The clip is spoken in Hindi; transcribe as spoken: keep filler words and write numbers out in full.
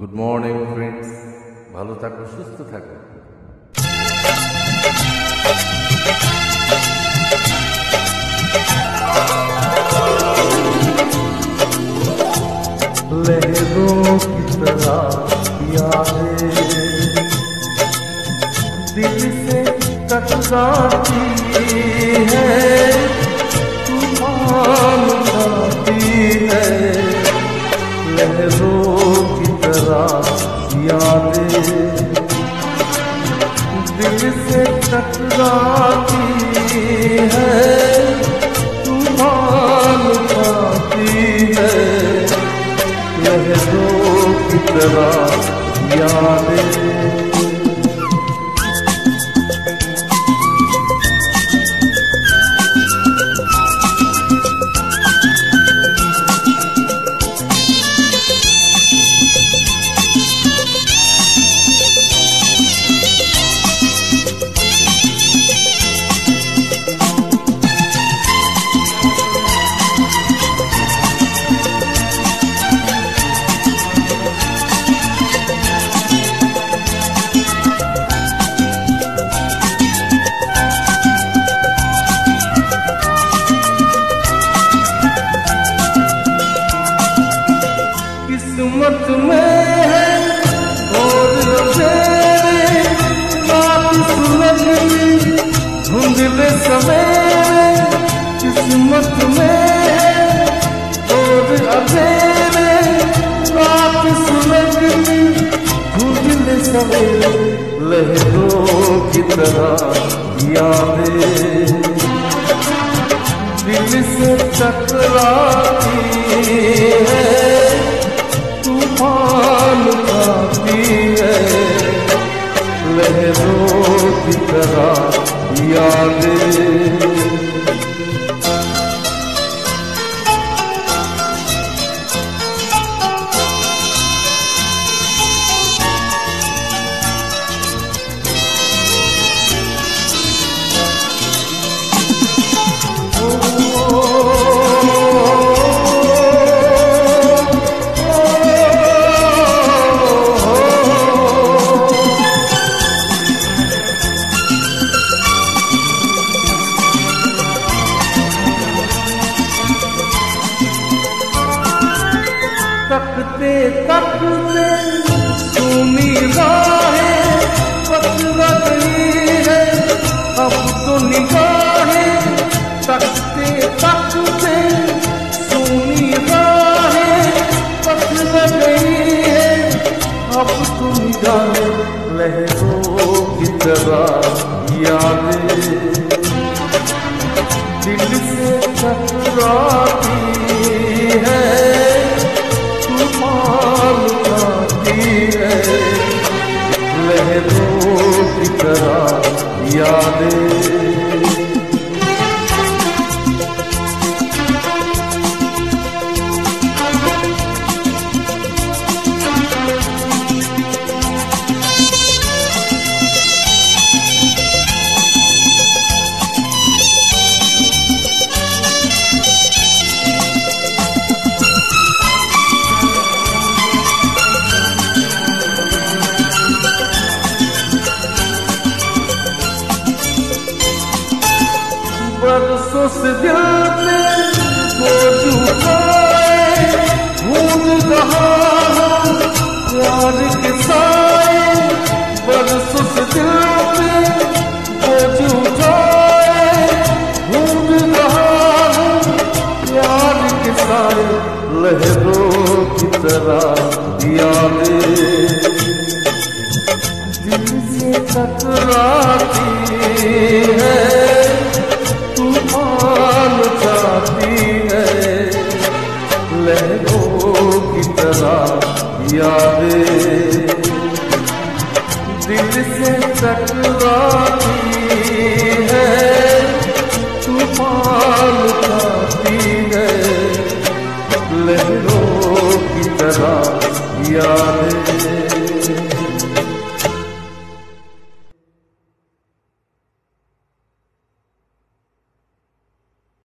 গুড মর্নিং ফ্রেন্ডস, ভালো থাকো, সুস্থ থাকো। लहरों की तरह यादें दिल से टकराती है, तूफान उठाती है। लहरों की तरह यादें दिल से टकराती है, तूफान उठाती है। लहरों की तरह यादें किस्मत में है और अंधेरे, रात सुलगनी धुंधले सवेरे। किस्मत में है और अंधेरे, रात सुलगनी धुंधले सवेरे। लहरों की तरह यादें दिल से टकराती है, तूफान उठाती है। लहरों की तरह यादें तकते तकते सुनी राहें पतरा गई है, अब तो निगाहें। तकते तकते सुनी राहें पतरा गई है, अब तो निगाहें। लहरों की तरह यादें दिल से टकराती है, तूफान उठाती है। लहरों की तरह यादें बरसों से दिल में बोझ उठाए, ढूंढ रहा हूँ प्यार के साए। बरसों से दिल में बोझ उठाए, ढूंढ रहा हूँ प्यार के साए। लहरों की तरह यादें दिल से टकराती है, तूफान उठाती